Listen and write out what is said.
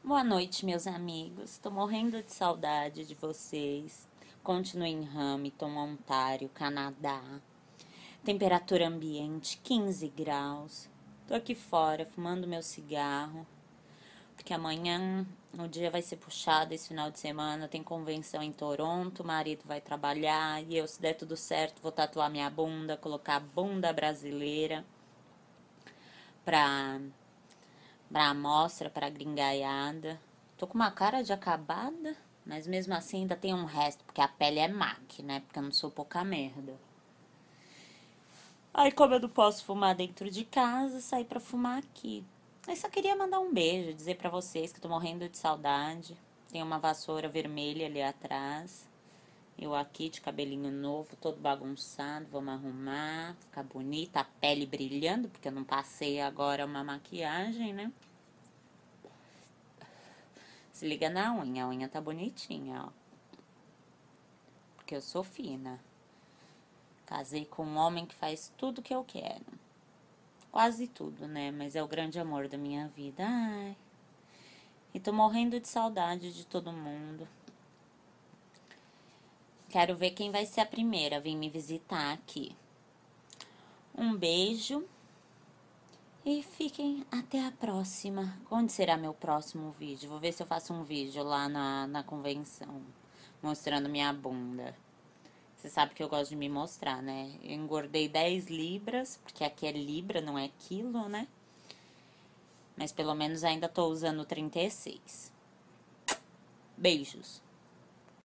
Boa noite, meus amigos. Tô morrendo de saudade de vocês. Continuo em Hamilton, Ontário, Canadá. Temperatura ambiente 15 graus. Tô aqui fora fumando meu cigarro, porque amanhã o dia vai ser puxado. Esse final de semana tem convenção em Toronto. O marido vai trabalhar e eu, se der tudo certo, vou tatuar minha bunda, colocar a bunda brasileira pra pra amostra, pra gringaiada. Tô com uma cara de acabada, mas mesmo assim ainda tem um resto, porque a pele é MAC, né? Porque eu não sou pouca merda. Aí, como eu não posso fumar dentro de casa, saí pra fumar aqui. Eu só queria mandar um beijo, dizer pra vocês que eu tô morrendo de saudade. Tem uma vassoura vermelha ali atrás. Eu aqui de cabelinho novo, todo bagunçado, vamos arrumar, ficar bonita, a pele brilhando, porque eu não passei agora uma maquiagem, né? Se liga na unha, a unha tá bonitinha, ó. Porque eu sou fina. Casei com um homem que faz tudo que eu quero. Quase tudo, né? Mas é o grande amor da minha vida. Ai. E tô morrendo de saudade de todo mundo. Quero ver quem vai ser a primeira a vir me visitar aqui. Um beijo. E fiquem até a próxima. Onde será meu próximo vídeo? Vou ver se eu faço um vídeo lá na convenção, mostrando minha bunda. Você sabe que eu gosto de me mostrar, né? Eu engordei 10 libras, porque aqui é libra, não é quilo, né? Mas pelo menos ainda tô usando 36. Beijos.